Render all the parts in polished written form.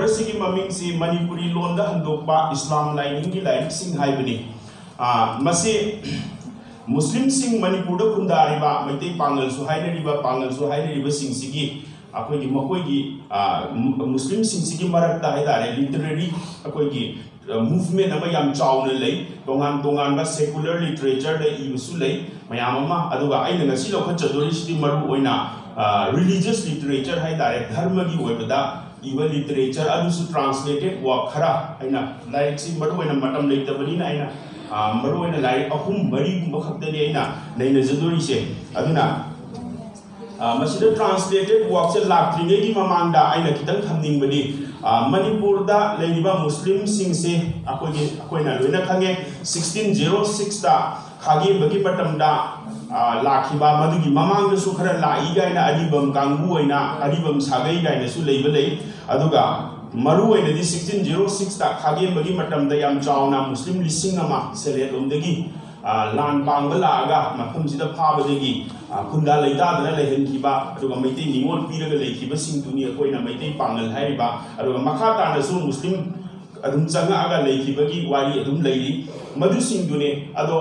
सिगी ममिंग सी मणिपुरी लोंदा हंदोकपा इस्लाम लाइनिंगी लाइरिक्सिंग हाइबनी मसे मुस्लिम सिंह मणिपुर खुंदारिबा मैतै पांगल सु हाइनरिबा पांगल सु हाइनरिबा सिंह सिगी अखोगी मकोगी मुस्लिम सिंह सिगी मरकता हाइदारे लिटरेरी अखोगी मूवमेंट अमा याम चावना लई तोंगान तोंगान बा सेकुलर लिटरेचर दे इबसु लई मयाम अमा अदुगा आइना ngasi लौखचदोरि सिदी मरु ओइना रिलीजियस लिटरेचर हाइदारे धर्मगी ओइबदा इवा लिटरेचर अदुसु ट्रांसलेटेड वर्क खरा आइना लाइरिक्सिंग मरु ओइना मतम लेतबनिना आइना मरु ओइना लाइरिक अहुम मरी गुंबा खक्तनि आइना लेना जदोरि से अदुना मसिदा ट्रांसलेटेड वर्क से लाक्ट्रिंगेगी ममांगदा आइना खितंग थमनिंगबदि मणिपुर दा लेरिबा मुस्लिम सिंह से अकोइना लोइना खंगे 1606 दा खागे बगी मतमदा लाखिबा मदुगी ममांग सु खरा लाई गाइना अरिबम कांगु ओइना अरिबम सागै गाइना सु लेबा लei अदुगा मरु ओइना दि 1606 दा खागे बगी मतमदा याम चावना मुस्लिम लिसिंग अमा सेलेट लोमदगी लान पांगलागा मफमसिदा फाबदगी खुंदा लेदादना लेहनखिबा अदुगा मैतै निमोल पीरगा लेखिबा सिंगतुनी अकोइना मैतै पांगल हाइबा अदुगा मखा तानसु मुस्लिम अदुम चंगागा लेखिबगी वारी अदुम लेरि मदु सिंगदुने अदो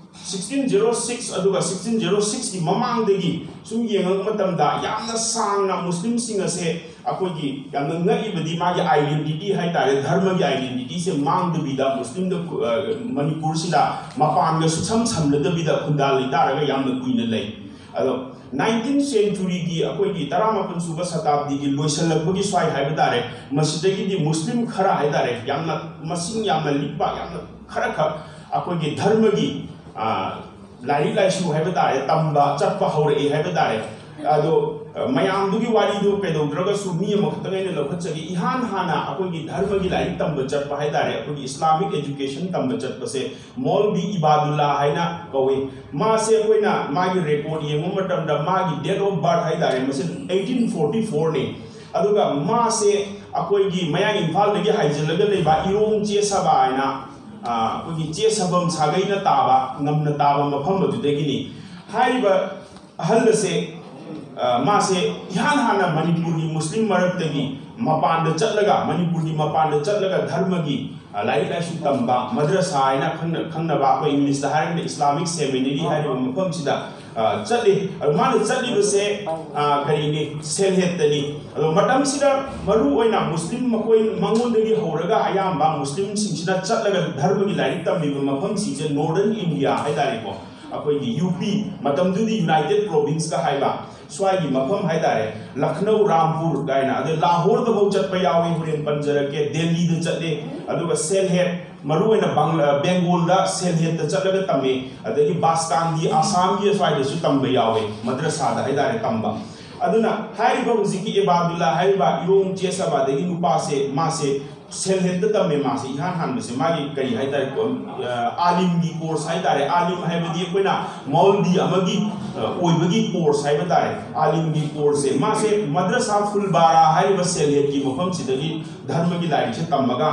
1606 अदुगा 1606 की ममांगदगी सुम येंगंग मतमदा यामना सांगना मुस्लिम सिंग असे अकोगी यामना ngaiबदी मागी आइडेंटिटी हाइ तारे धर्म की आइडेंटिटी से मांगदबिदा मुस्लिम द मणिपुर सिदा मपानगा सुसम समलदबिदा खुंदा लेतारगा यामना कुइना लei अदो 19th century की अकोगी 18 सुबा शताब्दी की लोइसलबगी स्वाइ हाइबा तारे मसिदगी दि मुस्लिम खरा हाइ तारे यामना मसिंग यामना लिपा यामना खरा ख अकोगी धर्म की लाइरिक लाइसु हाइबा तारे तंबा चटपा हौरे हाइबा तारे अदो मयामदुगी वारीदो पेदोद्रगसु मी अमखतंगैना लौखचगी इहान हाना अकोगी धर्म की लाइरिक तंबा चटपा हाइ तारे अकोगी इस्लामिक एजुकेशन तंबा चटपसे मौलवी इबादुल्लाह हाइना कवे मासे अकोइना मागी रिपोर्ट येंगो मतमदा मागी डेट ऑफ बर्थ हाइ तारे मसे 1844 ने अदुगा मासे अकोगी मया इम्फाल दगी हाइजलगा लेबा इरोंग चेसबा हाइना अकोगी चेसबम सागैना ताबा नमना ताबा मफम अदुदगिनी हाइबा अहल से मासे इहान हाना मणिपुर की मुस्लिम मरक्तगी मपान चलगा मणिपुर की मपान चलगा धर्म की लाइरिक लाइसु तंबा मद्रसा आइना खंगनबा को इंग्लिश दा हाइना इस्लामिक सेमिनरी हाइबा मफम सिदा चले मान चलिबसे करिने सेलहेतनी अदो मतम सिदा मरु ओइना मुस्लिम मकोइ मंगोंदगी हौरगा अयामबा मुस्लिम सिंसिदा चलगा धर्म की लाइरिक तंबीबा मफम सिजे नॉर्दर्न इंडिया हाइदारेको अकोगी यूपी मतमदुदी यूनाइटेड प्रोविंस का हाइबा स्वाई मफम हाइदारे लखनऊ रामपुर गाइना अदे लाहौर द बहु चटपा यावे हुरेन पंजरके दिल्ली द चले अदुगा सेलहेट मरुएना बेंगोल दा सेलहेट द चलगा तमे अदगी बास्कांदी आसाम की स्वाई दसु तंबे यावे मद्रसा दा हाइदारे तंबा अदुना हाइबा हुजिकी इबादुल्लाह हाइबा इरोंग चेसबा दगी नुपासे मासे सेलहेट तमे मासे इहान हानबसे मागी कई हाइदारे आलिम की कोर्स हाइदारे आलिम हाइबदी कोइना मौलवी अमगी ओइबगी कोर्स हाइबा तारे आलिम की कोर्स से मासे मद्रसा फुलबारा हाइबा सेलहेट की मफम सिदगी धर्म की लाइरिक से तमगा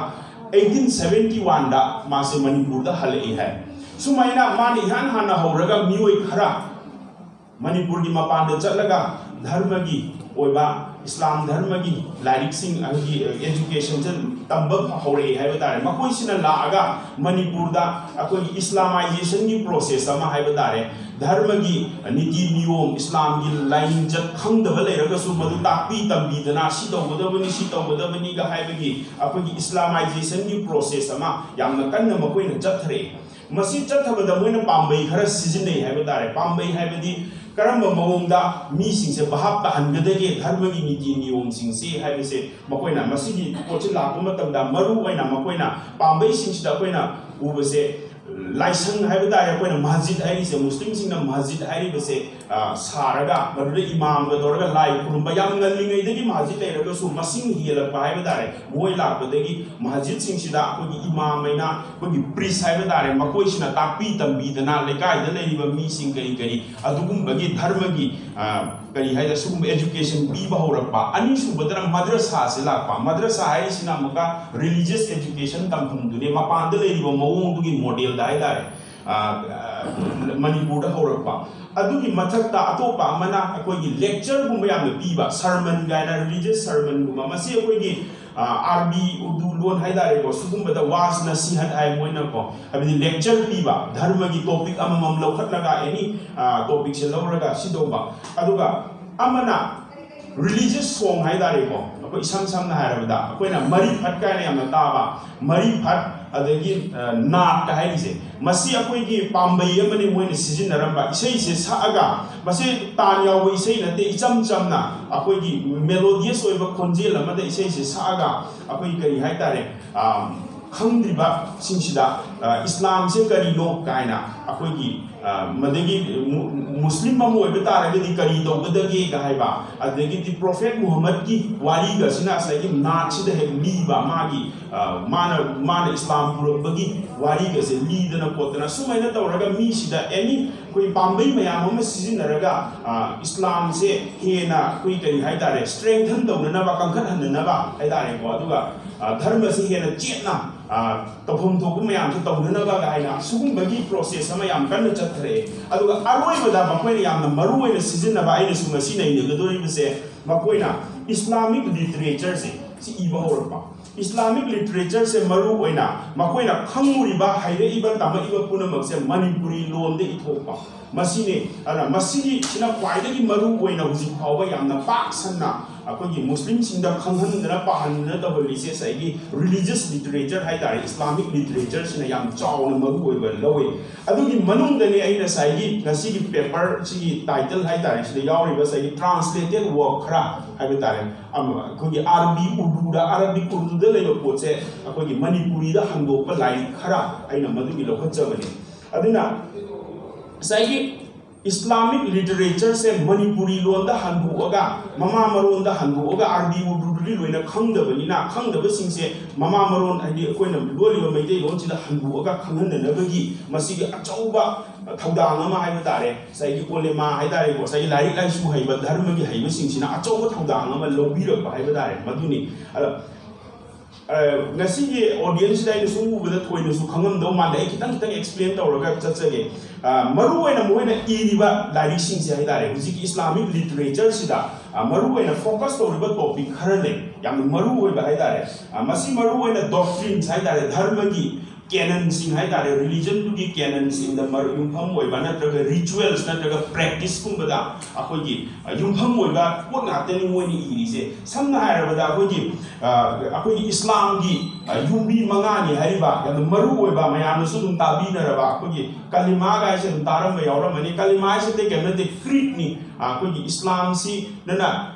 1871 दा मासे मणिपुर दा हलई है सुमाइना माने इहान हाना हौरगा मियोइ खरा मणिपुर की मपान दा चलगा धर्म की ओइबा इस्लाम धर्म की लाइरिक्सिंग अगी एजुकेशन से तंबक हौरे हाइबा तारे मकोइसिना लागा मणिपुर दा अकोई इस्लामाइजेशन की प्रोसेस अमा हाइबा तारे धर्म की नीति नियम इस्लाम की लाइन जत खंगदब लेरगसु मदु तापी तंबीदना सी तौगदबनी गा हाइबगी अकोई इस्लामाइजेशन की प्रोसेस अमा यामना कन्ना मकोइना जथरे मसी जथबदा मोइना पाम्बई खरा सिजिनै हाइबा तारे पाम्बई हाइबदी करम मवोंदा मी सिंसे बहाप ताहनगदगे धर्म की नीति नियम सिंसे हाइबसे मकोइना मसीगी पोचे लापो मतमदा मरु ओइना मकोइना पाम्बई सिंसिदा कोइना उबसे लाइसंग हाइबा तारे कोइना मस्जिद हाइरिसे मुस्लिम सिंगना मस्जिद हाइरिबसे सारगा मरुदे इमाम गा दोरगा लाई खुरुंबा याम ngalingैदगी मस्जिद लेरगसु मसिंग हियलपा हाइबा तारे मोइ लापदगी मस्जिद सिंसिदा कोगी इमाम मैना कोगी प्रीस हाइबा तारे मकोइसिना तापी तंबीदना लेकाइदा लेरिबा मी सिंग करी करी अदुगुंबगी धर्म की करी हाइदा सुगुम एजुकेशन पीबा हौरपा अनी सुबदना मद्रसा से लापा मद्रसा हाइसिना मका रिलीजियस एजुकेशन तंफुंदुने मपानदा लेरिबा मवोंदुगी मॉडल दा हाइदारे मणिपुर दा हौरपा अदुगी मथक्ता अतोपा मना अकोगी लेक्चर गुंबा याम पीबा सरमन गाइना रिलीजियस सरमन गुंबा मसी अकोगी Arabi Urdu loan haidare ko sugumba da was na sihat ai moina ko abidi lecture piba dharma gi topic amam lokhat laga any topic se lawraga sidoba aduga amana religious song haidare ko ko isam sam na harabada ko na mari phat ka ne amna taba mari phat adagi naat ka haise masi akoi gi pambai amani moina sizin naramba isai se saaga masi tan yaw isai na te icham cham na akoi gi melodious oiba khonjel amada isai se saaga akoi kari haitare khangdriba singsida Islam se kari no kaina akoi gi madagi Muslim mamu oiba taragadi kari dogdagi ga haiba adagi di Prophet Muhammad ki wari ga sina sagi naat sida he liba magi mana Islam purabagi wari ga se lidana kotana sumaina tawraga mi sida any koi pambai mayam ama sizinaraga Islam se hena koi kari haitare strengthen tawna ba kangkhat hanna ba haitare ko aduga dharma se hena chetna tawhum thokum mayam se tawna ba ga haina sugumagi process ama yam kan chathre aduga aroi bada bakoi yam na maru oina sizina ba aina suma sina ina gadori se makoina Islamic literature se si iba horpa Islamic literature se maru oina makoina khanguriba haire iba tama iba punamak se Manipuri loan de ithokpa masine ana masini sina kwaidagi maru oina huji phawba yamna pak sanna akogi Muslim singda khanghanna pahanna da bolise saigi religious literature haidari Islamic literature sina yam chawna maru oiba lowe adugi manung dani aina saigi ngasigi paper sigi title haidari sida yawriba saigi translated work khra haibetare akogi Arabi Urdu da Arabic Urdu da leba potse akogi Manipuri da Handokpa line khara aina madugi lokhatjabani aduna saigi Islamic literature se Manipuri loan da Handokpa mama maron da Handokpa Arabi Urdu ri loina khangdabani na khangdaba singse mama maron adi koina loliba maitei lon sida Handokpa khanghanna nabagi masigi achauba thaudang ama haibetare saigi olema haidare ko sai larik lai su haiba dharma gi haiba singsina achauba thaudang ama lobira ba haibetare maduni ngasigi audience dai su bada thoina su khangam do ma dai kitang kitang explain tawraga chatsage maru oina moina iriba Lairikshing se haidare hujiki Islamic literature sida maru oina focus tawriba topic kharale yam maru oiba haidare masi maru oina doctrines haidare dharma gi canon sing haidare religion to gi canon sing da maru yumpham oiba natraga rituals natraga practice kumbada akogi yumpham oiba pot na teni moini irise samna hairabada akogi Islam gi yumbi mangani hariba yam maru oiba mayam su dum tabinaraba akogi kalima ga se dum taram yawramani kalima se te kemna te creed ni akogi Islam si nana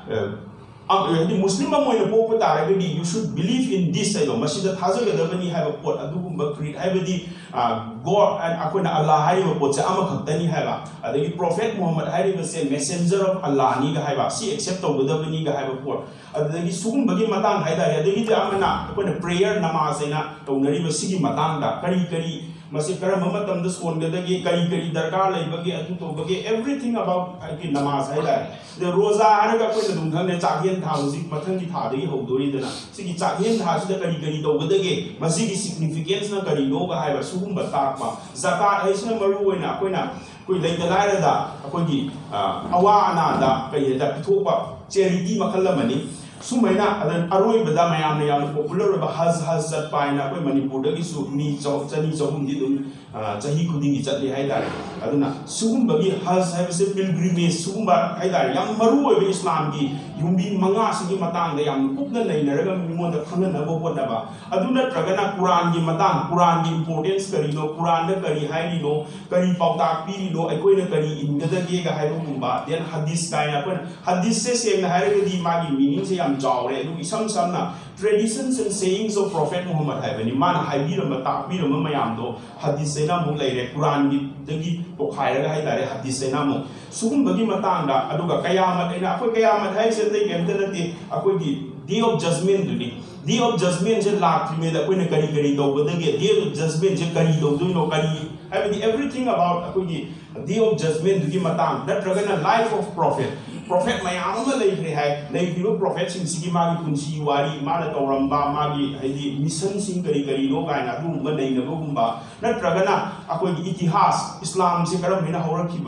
Muslim amoina popa taragadi you should believe in this ayo masida thajagadabani haiba pot adugumba creed haibadi God and akoina Allah haiba pot se ama khaktani haiba adagi Prophet Muhammad haiba se messenger of Allah ni ga haiba si accept tawgadabani ga haiba pot adagi sugumbagi matang haida adagi amana akoina prayer namaz ina tawnari ba sigi matang da kari masi karam matam da skon gadagi kari darkar laibagi atu tobagi everything about ki namaz haida the roza haraga ko dum thang ne chakhen tha musik mathang ki tha dagi hodori dana sigi chakhen tha sida kari tobgadagi masi ki significance na kari no ga haiba sugum batakpa zakat haisna maru oina koina koi leidalai da akogi awa ana da kai da pithopa charity makhalamani sumaina adan aroi bada mayam yam popular ba haz zat paina koi Manipur da gi su mi chani chahum di dum chahi khuding gi chatli haidare aduna sugum bagi haz have se pilgrimage sugum ba haidare yam maru oi Islam gi yumbi manga sigi matang da yam kupna leinaraga mimon da khana na bo da ba aduna tragana Quran gi matang Quran gi importance kari no Quran da kari hairi no kari pautak pi no ai koi na kari ingada ge ga hairu kumba then hadith kaina kon hadith se se na hairi di magi meaning se jawre du isam samna traditions and sayings of Prophet Muhammad haibani mana haibirama takbirama mayam do hadith sena mu leire Quran gi dagi pokhairaga haidare hadith sena mu sugum bagi matanga aduga kayamat ina akoi kayamat hai se te gemte nati akoi gi day of judgment duni day of judgment je lakri me da koi na kari do badagi day of judgment je kari do no kari haibani everything about akoi gi day of judgment dugi matang that ragana life of prophet mayam ma leire hai leibibo prophet sing sigi magi punsi wari mana tawramba magi haidi mission sing kari no gaina dum ba nei na gumba natragana akoi itihas Islam se karam hina horakibano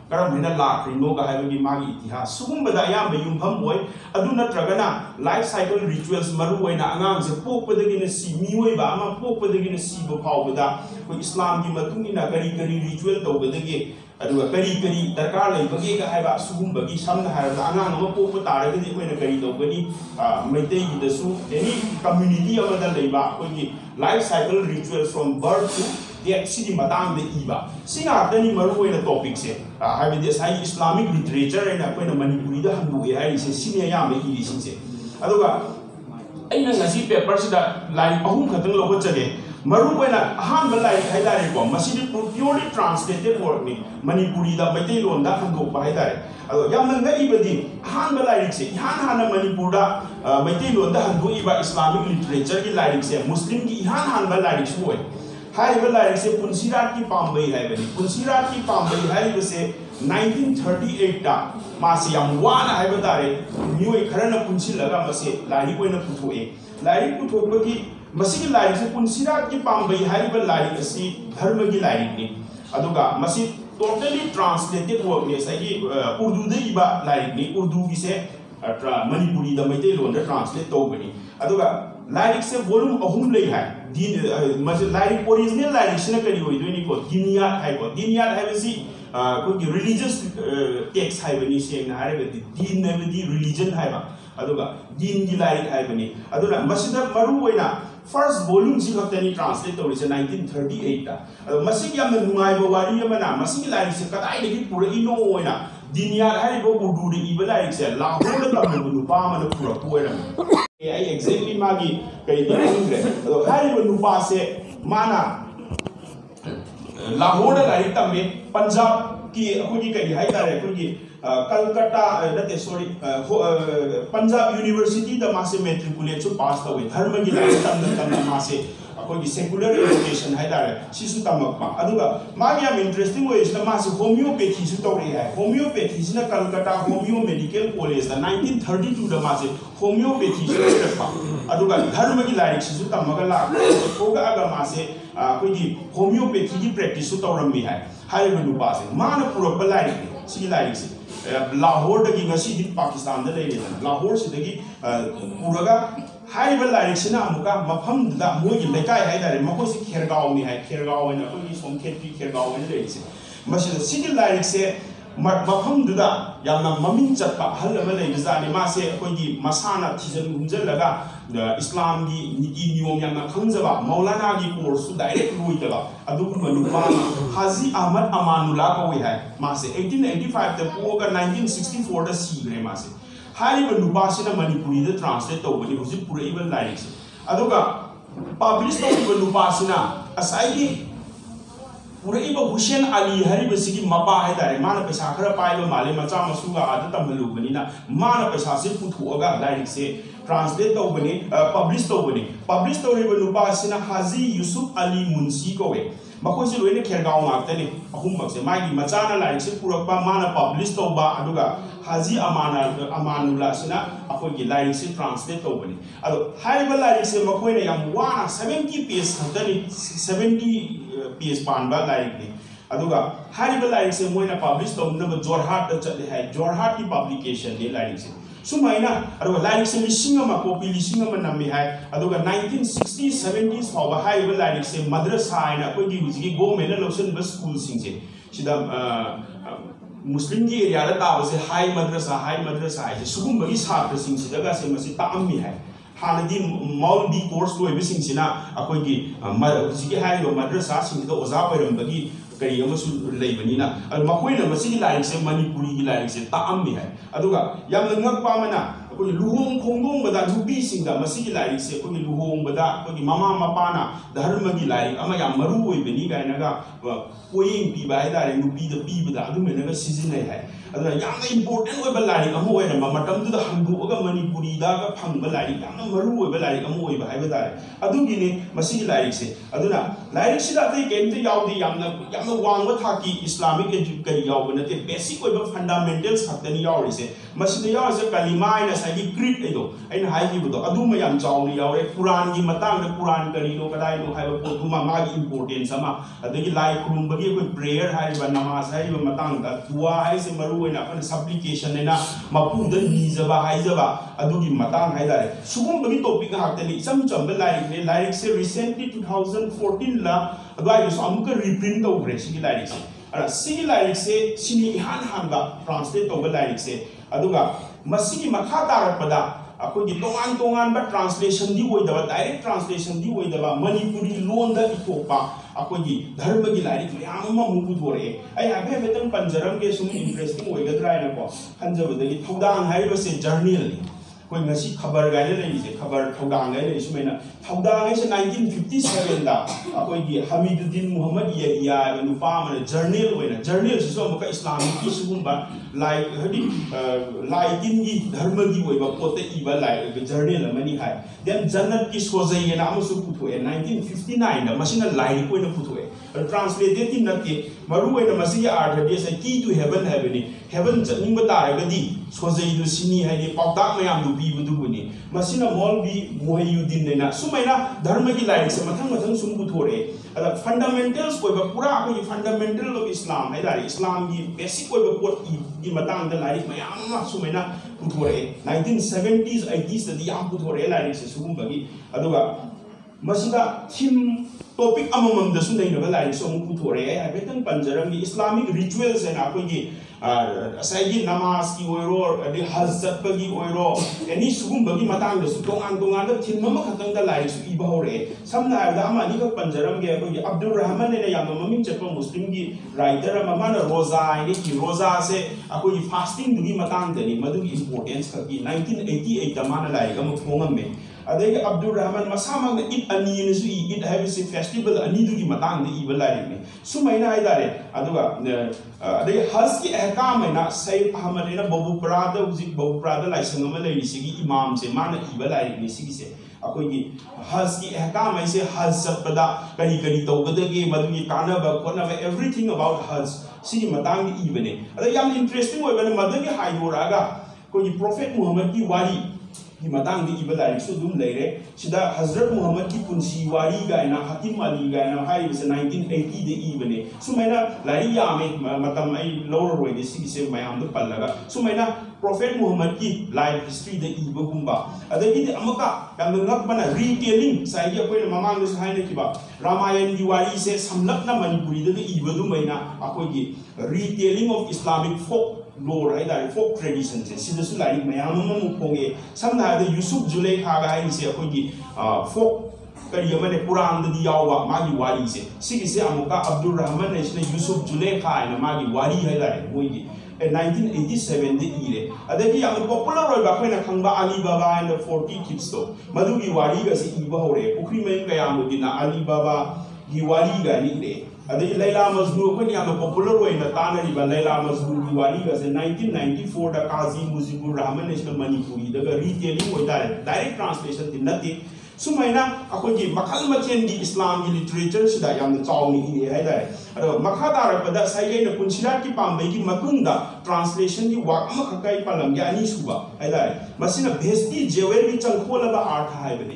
karam hena lakrino ka haiba gi magi itihas sugumba ayam yumpham boy adu natragana life cycle rituals maru oina angang se pokpadagi na si mioi ba ama pokpadagi na si bo phawbada ko islam gi matungina kari ritual tawbadagi aduga kari darkar leibagi ka haiba sugumbagi samna harada angang ama pokpa taragadi oina kari tawgani maitei gi dasu any community amada leiba ko gi life cycle rituals from birth to death sidi matang de iba singa tani maru oina topic se haibidi sai islamic literature ena koina manipuri da hanbu e hai se sine ya me iri sin se aduga aina ngasi paper sida line ahum khatang lo chage maru oina ahan ba line hai dare ko masidi purely translated word ni manipuri da maitai lon da Handokpa hai dare ado yam nang ibadi ahan ba line se han manipur da maitai lon da handu iba islamic literature ki line se muslim ki han ba line su oi hai ba line se punsirat ki pambai hai bani punsirat ki pambai hai ba se 1938 ta masi yam wana hai ba dare mioi kharana punsilaga mase lari koina puthoe lari puthokbagi masi ki lari se punsirat ki pambai hai ba lari asi dharma ki lari ni aduga masi totally translated work ne sai urdu de iba lari ni urdu gi se manipuri da maitai lon da translate to bani aduga lyric se volume ahum lei hai din mase lyric original lyric sina kari hoi doi ni ko diniyat hai basi ko gi religious text hai bani se na hai ba din na di religion hai ba aduga din gi lyric hai bani aduna masida maru oina first volume ji khatani translate to rise 1938 ta masig yam nungai ba wari amana masig lyric se kadai de pura ino oina diniyat hai bo urdu de iba lyric se lahore da tamnu pa mana pura poeram ai exactly magi kai da ingre ado hari ba nupa se mana lahore da rai tamme punjab ki akuni kai hai tare akuni Calcutta nate sorry Punjab University da mase matriculate su pass tawe dharma gi lai tamna mase akoi secular education hai dare sisu tamakpa aduga magi am interesting way is na mase homeopathy su tawri hai homeopathy sina Calcutta Homeo Medical College da 1932 da mase homeopathy su rakpa aduga dharma gi lai sisu tamaga la koga aga mase akoi gi homeopathy gi practice su tawram mi hai hai nu pass mana pura balai si lai si Lahore dagi ngasi di Pakistan da lei Lahore sidagi puraga hai ba lyric sina amuka mafam da moi lekai hai dare mako si khergaw ni hai khergaw na ko ni somkhet pi khergaw ni lei se masi sigi lyric se mafam da yamna mamin chatpa hal ba lei jani ma se ko gi masana thijan humjal laga Islam gi niki niyom yamna khanjaba Maulana gi course direct lui da adu manupa Haji Ahmed Amanullah ko hai ma se 1885 da ko ga 1964 da si gre ma se hari ba nupa sina manipuri da translate to bani husi pura iba lyrics aduga publish to ba nupa sina asai gi pura iba Hussein Ali hari ba sigi mapa hai dare mana paisa khara pai ba male macha masu ga ada tamhalu bani na mana paisa se puthu aga lyrics se translate to bani publish to ri ba nupa sina Haji Yusuf Ali Munshi ko we makoi se loine khergaw ngakta ni ahum mak se magi macha na lyrics se purak ba mana publish to ba aduga Haji Amanullah sina akoi gi lyrics se translate to bani ado hai ba lyrics se makoi ne yam wana 70 page khatani 70 page pan ba lyric ni aduga hai ba lyrics se moina publish to na Jorhat da chatle hai Jorhat ki publication ni lyrics se sumaina aduga lyrics se lisinga ma copy lisinga ma nammi hai aduga 1960s 70s hawa hai ba lyrics se madrasa ina akoi gi hujigi government na lotion ba school sing se sida Muslim की area दा ताबसे high मद्रसा है सुगुम बगी Sartre Singh सिदगा से मसी ताअम्मी है हानदी मौल B course लोय बिसिंग सिना अखोय की जिके हाई मद्रसा सिंह द ओजा पैरम बगी करी अमसु लेबनिना अ मखोयना मसी लाइक से मणिपुरी की लाइक से ताअम्मी है अदुगा याम ngak पामना अखोय लुहोंग खोंगोंग बदा नुबी सिंह दा मसी की लाइक से अखोय लुहोंग बदा अखोय मामा मपाना धर्म की लाइक अमा याम मरु ओय बनी गायनागा कोयिंग पी बाय दारे नुबी द पी बदा अदुमेनगा सिजिनै है अदुना याम इंपोर्टेंट ओय बा लाइक अमा ओय रमा मतम दु द हंगुगा मणिपुरी दा गा फंग बा लाइक याम मरु ओय बा लाइक अमा ओय बा हाय बा दारे अदुगिने मसी की लाइक से अदुना लाइक सिदा ते केंते यावदी याम वांग थाकी इस्लामिक एजुकेशन याव नते बेसिक ओय बा फंडामेंटल्स खतनी यावरी से मसी याव से कलिमा इन ꯉꯁꯥꯏꯒꯤ ꯀ꯭ꯔꯤꯠ ꯑꯩꯗꯣ ꯑꯩꯅ ꯍꯥꯏꯈꯤꯕꯗꯣ ꯑꯗꯨꯃ ꯌꯥꯝ ꯆꯥꯎꯅ ꯌꯥꯎꯔꯦ ꯀꯨꯔꯥꯟꯒꯤ ꯃꯇꯥꯡꯗ ꯀꯨꯔꯥꯟ ꯀꯔꯤꯅꯣ ꯀꯗꯥꯏꯅꯣ ꯍꯥꯏꯕ ꯄꯣꯠꯇꯨꯃ ꯃꯥꯒꯤ ꯏꯝꯄꯣꯔꯇꯦꯟꯁ ꯑꯃ ꯑꯗꯒꯤ ꯂꯥꯏ ꯈꯨꯔꯨꯝꯕꯒꯤ ꯑꯩꯈꯣꯏ ꯄ꯭ꯔꯦꯌꯔ ꯍꯥꯏꯔꯤꯕ ꯅꯃꯥꯖ ꯍꯥꯏꯔꯤꯕ ꯃꯇꯥꯡꯗ ꯗꯨꯋꯥ ꯍꯥꯏꯁꯦ ꯃꯔꯨꯑꯣꯏꯅ ꯑꯩꯈꯣꯏꯅ ꯁꯄ꯭ꯂꯤꯀꯦꯁꯟ ꯍꯥꯏꯅ ꯃꯄꯨꯗ ꯅꯤꯖꯕ ꯍꯥꯏꯖꯕ ꯑꯗꯨꯒꯤ ꯃꯇꯥꯡ ꯍꯥꯏꯇꯥꯔꯦ ꯁꯤꯒꯨꯝꯕꯒꯤ ꯇꯣꯄꯤꯛ ꯉꯥꯛꯇꯅꯤ ꯏꯆꯝ ꯆꯝꯕ ꯂꯥꯏꯔꯤꯛꯅꯦ ꯂꯥꯏꯔꯤꯛꯁꯦ ꯔꯤꯁꯦꯟꯠꯂꯤ 2014 ला अदुवाइदसु अमुका रिप्रिंट तौग्रे सिगी लाइरिक्से अरा सिगी लाइरिक्से सिनी इहान हानबा ट्रांसलेट तौबा लाइरिक्से अदुगा मसिगी मखा तारकपदा अखोगी तोंगान तोंगान बा ट्रांसलेशन दी ओइदबा डायरेक्ट ट्रांसलेशन दी ओइदबा मणिपुरी लोनदा इथोपा अखोगी धर्म की लाइरिक मयाम अमा मुकु थोरे आई हाबे बेतन पंजरम के सुम इंटरेस्टिंग ओइगद्रा है को हंजबदगी थौदांग हाइबसे जर्नल कोई ngasi खबर गाइले लेइसे खबर थौदांग गाइले सुमेना थौदांग है 1957 दा अकोई की हमीदुद्दीन मोहम्मद या नुपा मन जर्नल सिसो अमुका इस्लामिक की सुगुंबा लाइक हदि लाइदिन की धर्म की ओइबा पोते इबा लाइक जर्नल मनी हाय देन जन्नत की सोजै ना अमसु पुथोए 1959 दा मसिना लाइक कोइना पुथोए ट्रांसलेटेड इन नते मरु ओइना मसि अर्थ देसे की टू हेवन हैबनी हेवन जनिंग तारगदी सोजै दु सिनी हाइदि पाउताक मयाम दु बीबुदुबुनी मसिना मौलवी मोहयुद्दीन नेना सुमैना धर्म की लाइक से मथंग मथंग सुम पुथोरे अदा फंडामेंटल्स कोइबा पूरा कोइ फंडामेंटल ऑफ इस्लाम हैदारी इस्लाम की बेसिक कोइबा पोट की मतंग द लाइक मयाम सुमैना पुथोरे 1970s 80s दि याम पुथोरे लाइक से सुगुंबगी अदुगा मसिदा थीम टॉपिक अममम दसु नैनबा लाइक सो मु पुथोरे हाइबेतन पंजरम की इस्लामिक रिचुअल्स एंड आकोगी असाइगी नमाज की ओइरो अदि हज चटपगी ओइरो एनी सुगुंबगी मतंग दसु तोंगान द थीम मम खतंग द लाइक सु इबा होरे समना हाइबदा अमा नि क पंजरम के आकोगी अब्दुल रहमान ने याम ममिंग चटप मुस्लिम की राइटर अमाना रोजा आइने की रोजा से आकोगी फास्टिंग दुगी मतंग दनी मदुगी इंपोर्टेंस खकी 1988 दा माना लाइक अम फोंगम में अदगी अब्दुल रहमान मसामग ईद अनि नसु ईद हैबिसे फेस्टिवल अनि दुगी मतंग दे इबा लाइक में सुमैना हाइदारे अदुगा अदगी हज की अहकाम हैना सैयद अहमद ने बबुपराद उजी बबुपराद लाइसंग अमा लेरिसिगी इमाम से माना इबा लाइक में सिगी से अखोगी हज की अहकाम ऐसे हज चटपदा करी करी तौगदगे मदुगी कानबा कोनबा एवरीथिंग अबाउट हज सिगी मतंग दे इबने अदा याम इंटरेस्टिंग ओइबने मदगी हाइदोरागा कोई प्रॉफेट मोहम्मद की वारी की मतंग दे इबा लाइक सु दुम लेरे सिदा हजरत मोहम्मद की पुंसी वारी गायना हकीम अली गायना हाइबसे 1980 दे इबने सुमैना लारी यामे मतम आई लोर रोय दे सिगी से मयाम दे पल्लगा सुमैना प्रॉफेट मोहम्मद की लाइफ हिस्ट्री दे इबगुंबा अदगी दे अमका याम ngakbana retailing साइगे कोइ ममांग दे हाइने किबा रामायण की वारी से समलपना मणिपुरी दे इबदु मैना अकोगी retailing of islamic folk lore है folk tradition से सिदसु लाइक मयाम मम पोंगे समना है यूसुफ जुलेखा गाइ से अकोगी folk करी मने कुरान दि यावा मागी वारी से सिगी से अमुका अब्दुल रहमान ने यूसुफ जुलेखा है मागी वारी है मोइगी 1987 दे इरे अदगी याम पॉपुलर रोय बा खोइना खंबा अली बाबा एंड 40 किड्स तो मधुगी वारी गा से इबा होरे पुखरी में कयाम दिना अली बाबा की वारी गा नि रे अदगी लैला मजनू खोइना याम पॉपुलर रोय ना तानरी बा लैला मजनू की वारी गा से 1994 दा काजी मुजीबुर रहमान नेशनल मणिपुरी दगा रिटेलिंग होय डायरेक्ट ट्रांसलेशन दिन नति सुमैना अखोगी मखल मचेन की इस्लाम की लिटरेचर सिदा याम चावनी इने हाइदाय अदो मखा तारपदा साइगेन पुंसिला की पांबे की मतुंदा ट्रांसलेशन की वाक अमा खकाई पालम या अनि सुबा हाइदाय मसिना भेस्ती जेवेल की चंखोलबा अर्थ हाइबने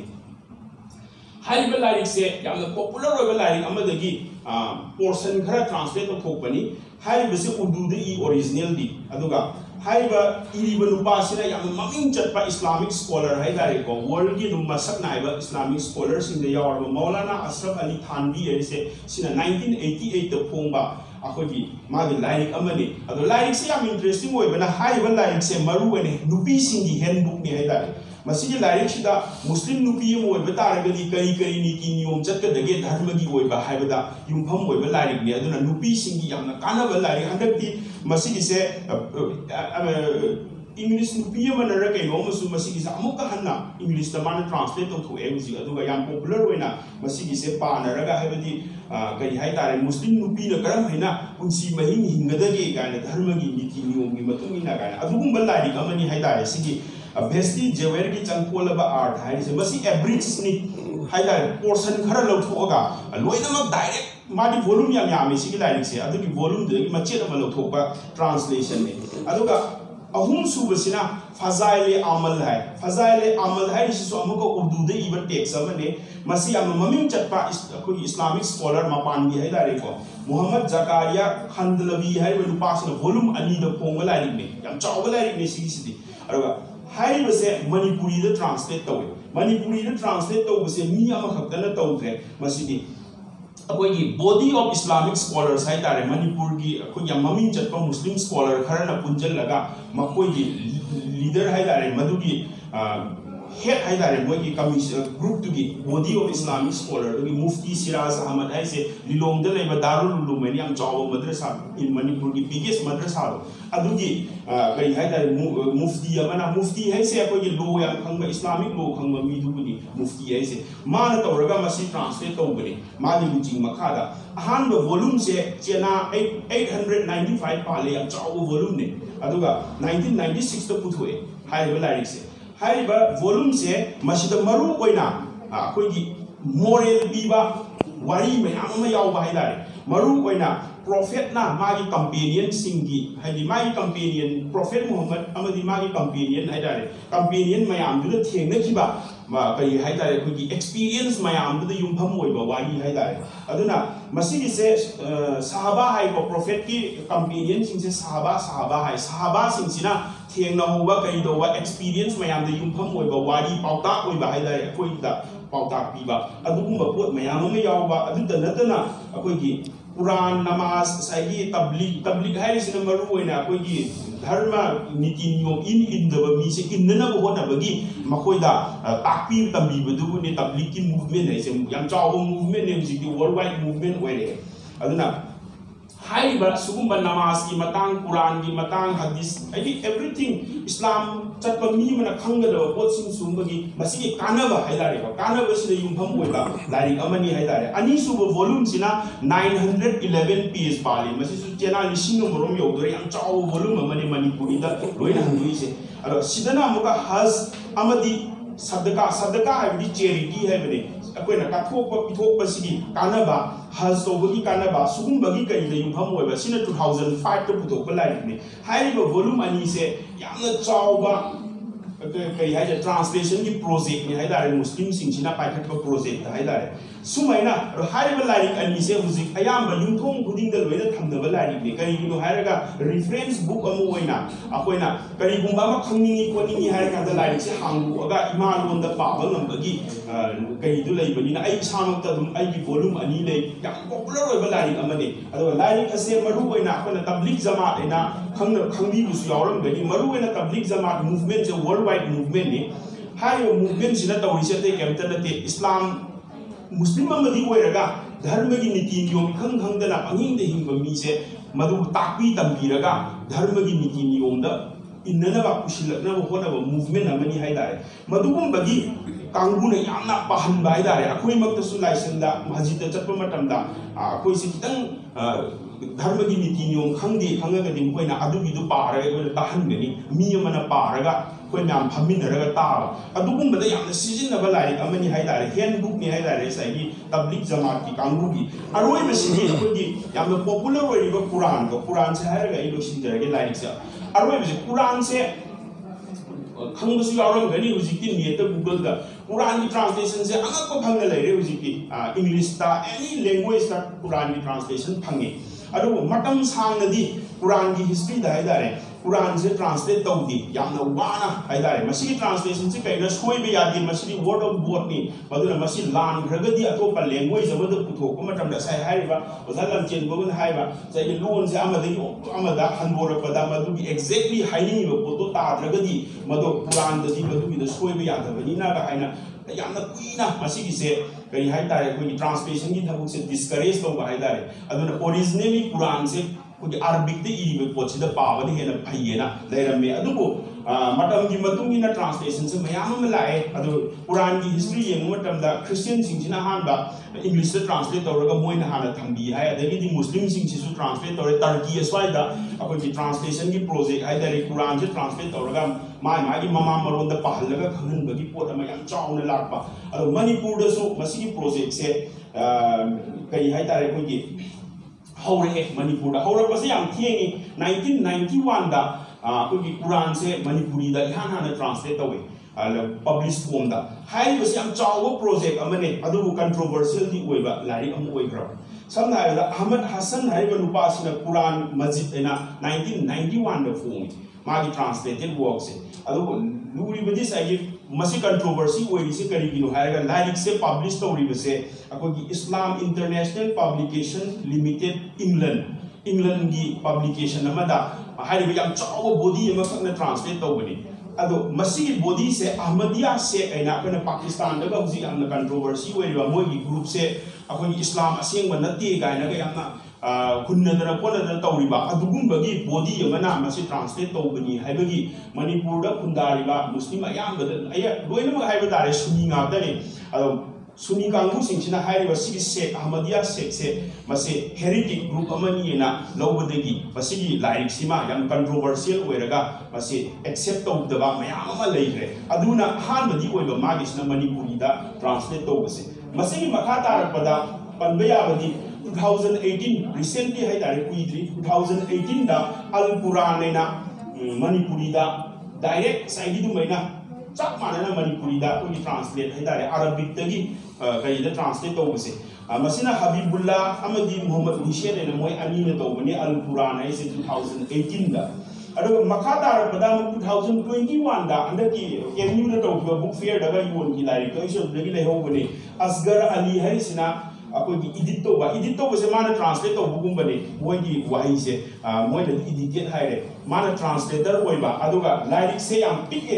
हाइबा लाइक से याम पॉपुलर होबा लाइक अमदगी पोर्शन खरा ट्रांसलेट तोखपनी हाइबसे उर्दू दे ई ओरिजिनल दी अदुगा हाइबा इरिबा नुपासिना याम ममिंग चटपा इस्लामिक स्कॉलर हाइदारे को वर्ल्ड की नुमा सकनाइबा इस्लामिक स्कॉलर सिंग दे यावरबा मौलाना अशरफ अली थानवी एसे सिना 1988 त फोंबा अखोगी मागी लाइक अमने अदो लाइक से याम इंटरेस्टिंग ओइबना हाइबा लाइक से मरु वने नुपी सिंगी हैंडबुक ने हाइदारे मसिगी लाइक सिदा मुस्लिम नुपी म ओइबा तारगदी करी करी नीति नियम चटकदगे धर्म की ओइबा हाइबदा युमफम ओइबा लाइक ने अदुना नुपी सिंगी यामना कानबा लाइक हंदक्ति मसिगी से इंग्लिश नुपी मनर कइनो मसु मसिगी से अमुक हन्ना इंग्लिश द मान ट्रांसलेट तो थोए उजी अदुगा याम पॉपुलर होइना मसिगी से पानरगा हाइबदी करी हाइ तारे मुस्लिम नुपी न करम हैना पुंसी महिंग हिंगदगे गाने धर्म की नीति नियम की मतुंगिना गाने अदुगुंबा लाइक अमनी हाइ तारे सिगी भेस्टी जेवेर की चंखोलबा अर्थ हाइ से मसि एवरेज नि हाइ तारे पोर्शन खरा लौथोगा लोइनमक डायरेक्ट मादी वॉल्यूम याम यामी सिगी लाइक से अदुगी वॉल्यूम दे मचेत अमा लौथोबा ट्रांसलेशन ने अदुगा ahum subasina fazaile amal hai fazaile amal hai sisu amuka urdu de iba text amane masi am maming chatpa ko islamic scholar mapan bi hai dare ko Muhammad Zakaria Khandlawi hai wa pasna volume ani da ponga lari ne yam chawba lari ne sidi aruga hai base Manipuri da translate tawe Manipuri da translate taw base mi ama khaktana tawdre masidi अकोई body of Islamic scholars है तारे मणिपुर की अकोई यममिंग चटपा मुस्लिम scholar Kharna पुंजल लगा मकोई leader है तारे मधु की head है तारे वो की कमीशन group तो की body of Islamic scholar तो की मुफ्ती सिराज अहमद है से लिलोंग दले बदारुल उलूम में नियम चावो मद्रसा in मणिपुर की biggest मद्रसा लो अदु की कई है तारे मुफ्ती अमना मुफ्ती है से अकोई लो या खंग Islamic लो खंग मीधु की मुफ्ती है से मान तो रगा मसी translate तो बने माली बुचिंग मखादा अहान ब volume से चेना 895 पाले या चावो volume ने अदुगा 1996 तो पुथुए हाई बलारिक से हाई ब volume से मसी तो मरु कोई ना कोई की moral बीबा वारी में आम याव बाहिदारे मरु कोई ना prophet ना मागी companion सिंगी है दी मागी companion prophet मोहम्मद अमदी मागी companion है दारे companion में आम दुल थियंग न किबा कई है तारे कोई की experience में आम दुल युम्भम होई बवाई है तारे अदुना मसीह से सहाबा है को prophet की companion सिंग से सहाबा है सहाबा सिंग सिना थियंग न होगा कई दो वा experience में आम दुल युम्भम होई बवाई पाउता होई बा है तारे कोई दा पाउता पीबा अदुगुम बपोत में आम में यावबा अदुत नतना कोई की कुरान नमाज साइगी तबलीग है इस नंबर वो ना कोई की धर्म नीति नियम इन दब मी से इन न बहुत ना बगी मकोइदा ताकपी तंबी बदु ने तबलीग की मूवमेंट है से याम चाव मूवमेंट ने जी वर्ल्ड वाइड मूवमेंट होए रे अदना हाई बा सुगुम नमाज की मतांग कुरान की मतांग हदीस आई एवरीथिंग इस्लाम चटप मी मन खंगद पोसिंग सुंबगी मसी कानबा हाइदारे कानबा सिने युमफम होइबा लाइरिक अमनी हाइदारे अनी सुबो वॉल्यूम सिना 911 पेज पाले मसी सु चेना लिसिंग मरोम योदरे याम चाव वॉल्यूम अमनी मणिपुरी दा लोइना हंदुई से अरो सिदना मुका हज अमदी सदका है चैरिटी है बने अकोइना काथोप पिथोप सिगी कानबा हज तोबगी कानबा सुगुंबगी कई ले युमफम होइबा सिना 2005 तो पुथोप लाइरिक ने हाइबा वॉल्यूम अनी से यामना चावबा कई है ट्रांसलेशन की प्रोजेक्ट ने है मुस्लिम सिंह पाइखट प्रोजेक्ट है सुमाइना हाइबा लाइरिक अनी से हुजिक अयाम युमथों खुदिंग द लोइना थमदबा लाइरिक ने करिगिनो हाइरगा रेफरेंस बुक अमु ओइना अकोइना करिगुंबा अमा खंगनिंगी कोनिंगी हाइरगा द लाइरिक से हांगुगा इमा लोंदा पाबा ngambagi कई दु लैबनिना आई सामक्ता दुम आई की वॉल्यूम अनी ले याम पॉपुलर ओइबा लाइरिक अमने अदो लाइरिक असे मरु ओइना अकोइना तबलीग जमात एना खंगबी बुसु यावरम गनी मरु ओइना तबलीग जमात मूवमेंट से वर्ल्ड वाइड मूवमेंट ने हाई मूवमेंट सिना तौरिसे ते केमता नते इस्लाम मुस्लिम अमदी ओइरगा धर्म की नीति नियम खंग खंगदना पंगिंग दे हिंग मी से मधु ताकपी तंबीरगा धर्म की नीति नियम द इन्ननबा कुशिलकना होनबा मूवमेंट अमनी हाइदारे मधुगुम बगी कांगुना यामना पहनबा हाइदारे अखोई मक्तसु लाइसनदा मस्जिद चटप मतमदा अखोई से कितंग धर्म की नीति नियम खंगदे खंगगदि कोइना अदुगिदु पारगा कोइना ताहनगनी मी अमना पारगा कोई मैम फमिनरगा ताबा अदुगुंबदा यामना सिजिनबा लाइरिक अमनी हाइदारे हैंडबुक ने हाइदारे साइगी तबलीग जमात की कांगुगी अरोय मसिनी कोइगी यामना पॉपुलर ओइरिबा कुरान से हाइरगा इलो सिंजरगे लाइरिक से अरोय मसि कुरान से खंगसु यावरम गनी हुजिकि नेट गूगल दा कुरान की ट्रांसलेशन से अनक फंग लेरे हुजिकि इंग्लिश ता एनी लैंग्वेज ता कुरान की ट्रांसलेशन फंगे अदु मतम सांगदी कुरान की हिस्ट्री दा हाइदारे कुरान से ट्रांसलेट तौदी यामना वाना हाइदारे मसी ट्रांसलेशन से कइना सोइबे यादि मसी वर्ड ऑफ गॉड नि मदुना मसी लान खरगदी अतोप लैंग्वेज अमद पुथोक मतम दा साइ हाइबा ओजालम चेन बगन हाइबा साइ लोन से अमदा हनबोरपदा मदुगी एक्जेक्टली हाइनिंग फोटो ताद्रगदी मदो कुरान ददी मदुगी द सोइबे यादबनी ना गा हाइना यामना कुइना मसी से कई हाइतारे कोई ट्रांसलेशन की थबुक से डिस्करेज तो हाइदारे अदुना ओरिजिनली कुरान से कोई अरबिक दे इबे पोचिदा पाबने हेना फैयेना लेरमे अदुबो मतम की मतुंगिना ट्रांसलेशन से मयाम में लाए अदु कुरान की हिस्ट्री येंग मतमदा क्रिश्चियन सिंगसिना हानबा इंग्लिश से ट्रांसलेट तौरगा मोइना हाना थंबी है अदगी दी मुस्लिम सिंगसिसु ट्रांसलेट तौरे टर्की अस्वाइदा अको की ट्रांसलेशन की प्रोजेक्ट है दारे कुरान से ट्रांसलेट तौरगा मागी ममा मरोन द पहलगा खनन बगी पोत अमा याम चाउना लाकपा अदु मणिपुर दसु मसी प्रोजेक्ट से कई है तारे कोई hore Manipur hore pasi yang thiengi 1991 da ko gi Quran se Manipuri da hana translate away published form da hai pasi am chawo project amane adu controversial di oiba lari am oigra samna da Ahmed Hassan hai ba nupa sina Quran masjid ena 1991 da form magi translated work se adu luri badi sai masi controversy oiri se kari gino haiga lyric se publish tori base akogi Islam International Publication Limited England gi publication amada hari yam chawo body ama khakna translate tawbani ado masi body se Ahmadiyya se aina kana Pakistan da gauji amna controversy oiri ba moi gi group se akogi Islam aseng ba natte ga na ga yamna kunadana ponadana tawriba adugumba gi body amana masi translate tawbani haibagi Manipur da kundariba Muslim ayambada aya loina ma haiba dare suni ngabdani ado suni kangu singchina haiba sigi Sheikh Ahmadiyya Sheikh se masi heretic group amani na lobadagi masi laik sima yam controversial oiraga masi accept tawdaba mayam ama leigre aduna hanbadi oiba magisna Manipuri da translate tawbase masi makha tarakpada panbaya badi 2018 recently hai tare kuidri 2018 da Al Quran na Manipuri da direct saidi du maina chak manana Manipuri da ko translate hai tare Arabic tagi kai da translate to base masina Habibullah amadi Muhammad Hussein na moi ani na to bani Al Quran ai se 2018 da ado makata pada 2021 da andaki MU na to book fair da ga yon ki lai ko so da gi lai ho bani Asgar Ali hai sina akogi edit to ba se mana translate to bugum bane moigi wahi se moi da edit haire mana translator oiba aduga lyric se yam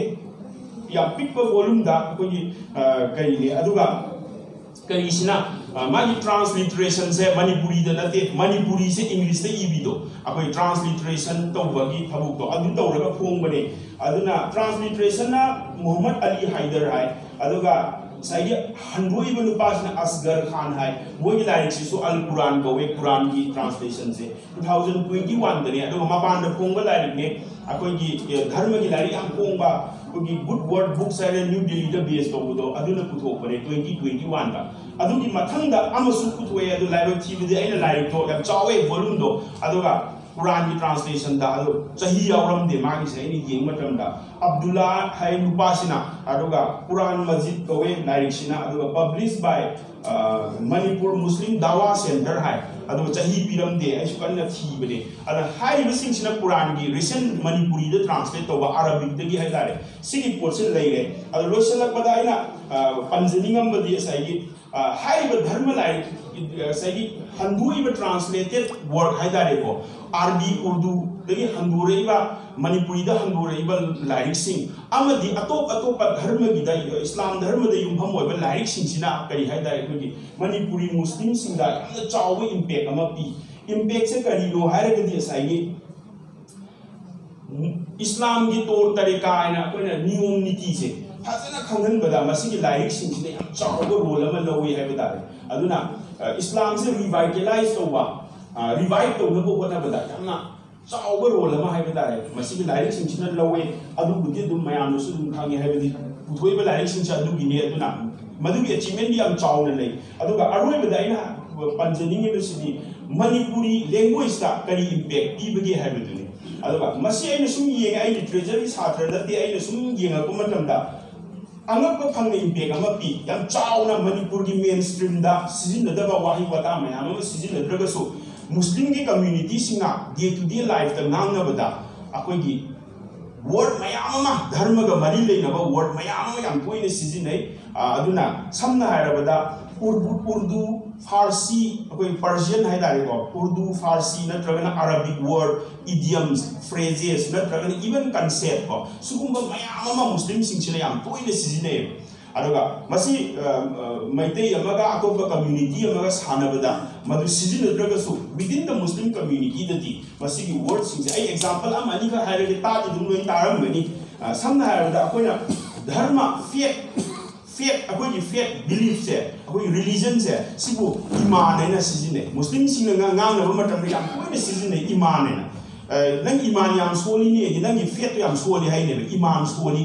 pick volume da akogi kai le aduga kai sina magi transliteration se Manipuri da nate Manipuri se English se ibido akoi transliteration to bagi thabuk to adu to raga phong bane aduna transliteration na Muhammad Ali Haider hai aduga Syed Handokpa ibn Pasna Asgar Khan hai moi lyric so Al Quran go Quran ki translation se 2021 dane ado mapan da phong ba lyric ne akoi gi dharma gi lyric am phong ba ko gi good word book sai New Delhi da base to do aduna puthok pare 2021 da adu gi mathang da amasu puthoi adu lyric tv de aina lyric to yam chawe volume do adu ga Quran ki translation da ado chahi yawram de magi sai ni yeng matam da Abdullah hai nupasina aduga Quran Masjid kowe Lairikshing aduga published by Manipur Muslim Dawa Center hai aduga chahi piram de ai sukan na thi bade ada hai bising sina Quran gi recent Manipuri da translate to Arabic de gi hai dare sigi portion lai re adu losalak pada ina panjaningam badi sai gi hai ba dharma lai sai gi Handokpa translated word hai dare ko Arabi Urdu dagi Handokpa Manipuri da Handokpa Lairikshing amadi atop dharma gi da Islam dharma da yumham oiba Lairikshing sina kari hai dai ko Manipuri Muslim sing da yamna chawa impact ama pi impact se kari no hai ra gi sai gi Islam gi tor tarika ina ko na niyom niti se fazana khanghan bada masi gi Lairikshing sina yam chawa role ama lawi hai bada aduna Islam se revitalize to ba revive to na ko na bada yamna chawa role ama hai bada masi gi Lairikshing sina lawi adu budi dum mayam no su dum khangi hai badi puthoi ba Lairikshing sa adu gi ne aduna madu gi achievement yam chawa na lai aduga aroi bada ina panjaningi be sidi Manipuri language ta kari impact ibagi hai badi aduga masi aina sum yeng ai literature is hatra da de aina sum yeng ko matam da angak ko phang impact ama pi yam chauna Manipur gi mainstream da sizin da ba wahi wata mayam ama sizin da ga so Muslim gi community singa day to day life ta nang na bada akoi gi word mayam ama dharma ga mari le na ba word mayam ama yam toine sizin nei aduna samna haira bada Urdu Farsi akoi Persian hai dare ko Urdu Farsi na tragana Arabic word idioms phrases na tragana even concept ko sugumba mayam ama Muslim singchina yam toine sizin nei aduga masi maitei amaga atoppa community amaga sanabada madu sizin draga su within the Muslim community dati masi gi words sing ai example amani ka haire ta dum no taram bani samna haire da akoina dharma faith akoi gi faith belief se akoi religion se sibu iman na sizin nei Muslim sing nga na ba matam yam ko ne sizin nei iman na nang iman yam soli ne nang faith yam soli hai ne iman soli ga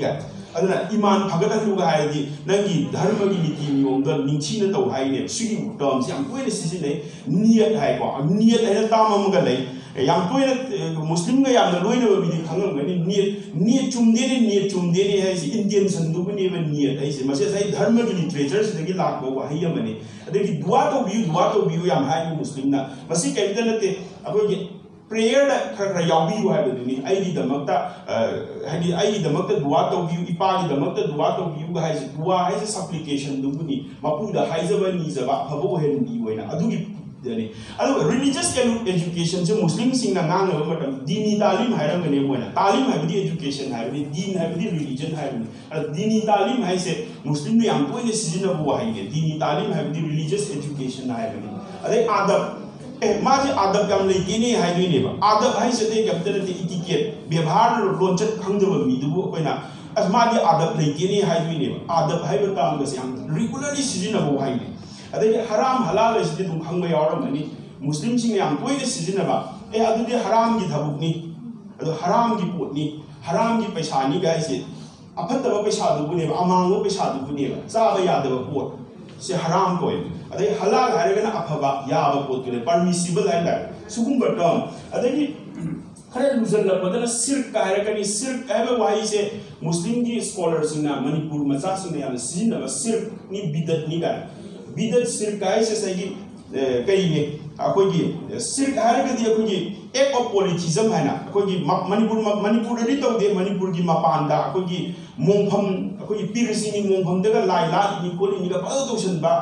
aduna iman phagata luga haidi nangi dharma gi niti niyom da ningchina taw haine sugi term si am toine sisi nei niyat hai ko niyat ai tamam ga lei yang toine muslim ga yang loina ba bi khangam ga ni niyat chumde ne hai si indian sandu ni ba niyat ai si mase sai dharma gi literature si gi lak ba hai amani adagi dua to view yang hai muslim na masi kaita nate akoi gi prayer da khara yawi wa ba ni ai di damakta hadi ai di damakta dua to view ipa di damakta dua to view ga hai si dua hai si supplication du ni mapu da hai jaba ni jaba phabo hen bi waina adugi dani adu religious education je muslim sing na ngang ba matam dini talim hai rang ne moina talim hai bi education hai bi din hai bi religion hai bi dini talim hai se muslim ni am toine sijina bu hai ge dini talim hai bi religious education hai bi ade adab माजे आदब काम लेके ने हाय दुई नेबा आदब हाय सते गप्तन ते इटिकेट व्यवहार लोंचत खंगदब मीदुबो कोइना अस माजे आदब लेके ने हाय दुई नेबा आदब हाय बताम गसे हम रेगुलरली सिजिनबो हाय ने अदे हराम हलाल सिदि दुम खंगबा यावरमनी मुस्लिम सिंग याम तोइने सिजिनबा अदुदि हराम की धबुकनी अदो हराम की पोटनी हराम की पैसानी गाइसे अफतब पैसा दुबुनेबा अमांगो पैसा दुबुनेबा चाबा यादब पोट से हराम कोई अदे हलाल हारगना अफबा याबा पोतुने परमिसिबल हाइदा सुगुम बटम अदे खरे लुजन लपदना सिर्क हारगनी सिर्क हाइबा वाही से मुस्लिम की स्कॉलर सिंगना मणिपुर मचा सिंगना याम सिजिनबा सिर्क नि बिदत नि गा बिदत सिर्क हाइ से सगी कई ने अखोगी सिर्क हारगदी अखोगी एक ऑफ पॉलिटिज्म है ना अखोगी मणिपुर दी तौदे मणिपुर की मपानदा अखोगी मोंफम अखोगी पिरसिनी मोंफम दगा लाइला इनी कोली निगा पादो तोसनबा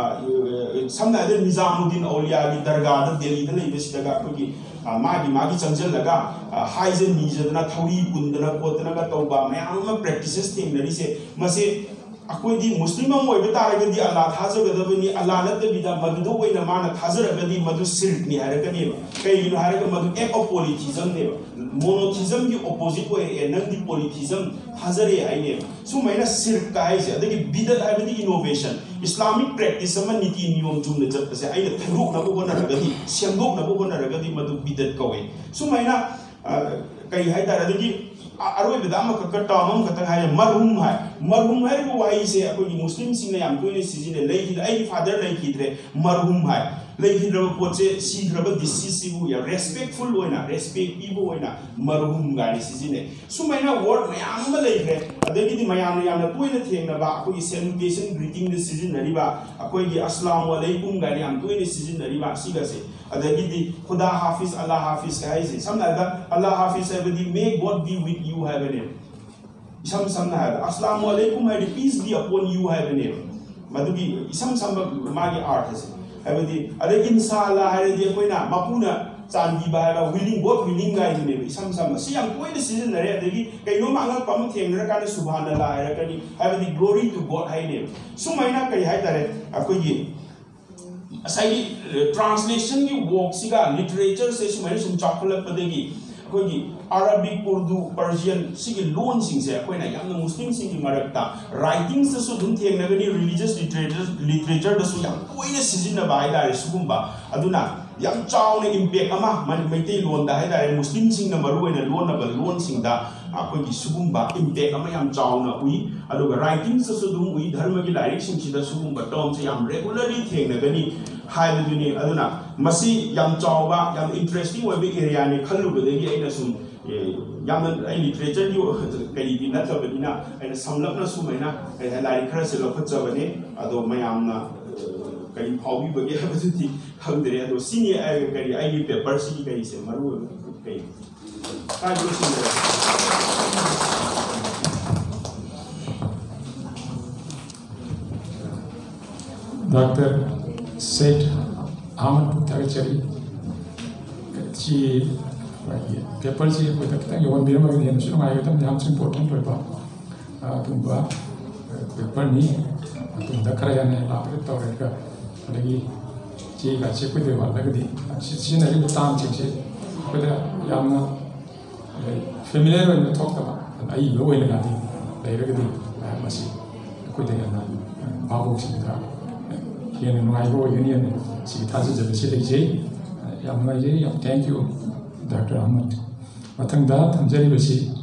समना दे निजामुद्दीन औलिया की दरगाह द दिल्ली द लेबस दगा अखोगी मागी चंजल लगा हाइजन नीजदना थौरी पुंदना कोतना का तौबा मयाम प्रैक्टिसेस थिंगनरी से मसे अखोदी मुस्लिम मोय बतारगदी अल्लाह थाजगदबनी अल्लाह नतबिदा मदुदो वइना माना थाजरगदी मदु सिर्क नि हारगनी कई हारग मदु एक ऑफ पॉलिटिज्म ने मोनोथिज्म की ऑपोजिट वे ए नंदी पॉलिटिज्म थाजरे आइने सुमैना सिर्क काइ से अदगी बिदत हाबदी इनोवेशन इस्लामिक प्रैक्टिस सम नीति नियम जुमने जपसे आइने थरुक नबो बनरगदी सेमदोक नबो बनरगदी मदु बिदत कवे सुमैना कई हाइतारदगी अरोय बिदाम कटामम खतंग हाय मरहुम है वो वाई से अकोई मुस्लिम सिंह ने हमको सिजिने लेखि आई फादर लेखिद्रे मरहुम है लेखिद्र पोचे सिग्रब डिसिसिबु या रेस्पेक्टफुल होइना रेस्पेक्ट पीबु होइना मरहुम गानी सिजिने सुमैना वर्ड मयाम लेखरे अदगिदि मयाम याम तोइने थेंगनबा अकोई सैल्यूटेशन ग्रीटिंग दि सिजिनरिबा अकोई अस्सलाम वालेकुम गानी हम तोइने सिजिनरिबा सिगसे अदगिदि खुदा हाफिज अल्लाह हाफिज काइसे समना अल्लाह हाफिज है may God be with you have a name इसम है अस्सलाम वालेकुम है peace be upon you have a name मदुगी इसम मागी आर्ट है अदे इंशाअल्लाह है कोइना मपुना चांदी बायबा विलिंग गॉड विलिंग गाय ने इसम सी हम कोइने सीजन रे अदगी कइनो मांगा पम थेंगरा का सुभानअल्लाह है कनी है ग्लोरी टू गॉड है ने सुमैना कई है तारे अकोगी असाई ट्रांसलेशन की वर्क सिगा लिटरेचर से सुमैना सुम चाखलक पदेगी अकोगी अरबिक उर्दू पर्शियन सिगी लोन सिंग से अकोइना याम मुस्लिम सिंग की मरकता राइटिंग से सु दुन थेंगनगनी रिलीजियस लिटरेचर दसु याम कोइने सिजिन बाय दारे सुगुम्बा अदुना याम चावने इम्पैक्ट अमा मैते लोन दा है दारे मुस्लिम सिंग न मरुवेना लोन सिंग दा अकोगी सुगुम्बा इम्पैक्ट अमा याम चावना उई अदुगा राइटिंग से सु दुम उई धर्म की लाइरिक्सिंग सिदा सुगुम्बा टर्म से याम रेगुलरली थेंगनगनी हाइबदुनी अदुना मसी याम चावबा याम इंटरेस्टिंग ओइबे एरिया ने खल्लुबदेगी अइना सुम याम लिटरेचर की कई नतबनीना अइना समलपना सुमैना लाइरिक खरा से लखजबने अदो मयामना कई फावी बगे हबदुती खंगदरे अदो सिनी कई आई पेपर सी कई से मरु कई काजो सिंदरा doctor Syed Ahmed Putarachari chi paper chi ko ta yon bi ma ni su ngai ta yam sin important to ba tumba paper ni tum da khara ya ne la to re ka lagi chi ga chi ko de wa la di chi na ri tam chi chi ko da yam na familiar when talk about ai yo we na di dai re di ma si ko de na ba bo si da Yan no I go union si tazi jabe si leje yam ngai je yam thank you Dr. Ahmed matang da tamjari basi